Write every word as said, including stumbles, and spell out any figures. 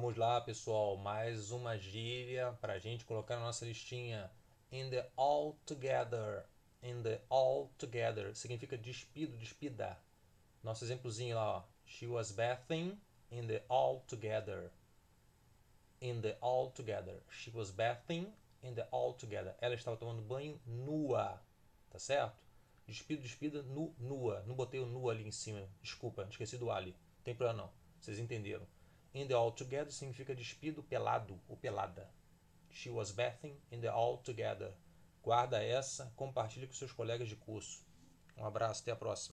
Vamos lá, pessoal, mais uma gíria para a gente colocar na nossa listinha. In the all together. In the all together significa despido, despida. Nosso exemplozinho lá, ó. She was bathing in the all together. In the all together. She was bathing in the all together. Ela estava tomando banho nua, tá certo? Despido, despida, nu, nua. Não botei o nu ali em cima. Desculpa, esqueci do ali. Não tem problema não. Vocês entenderam. In the all together significa despido, pelado ou pelada. She was bathing in the all together. Guarda essa, compartilhe com seus colegas de curso. Um abraço, até a próxima.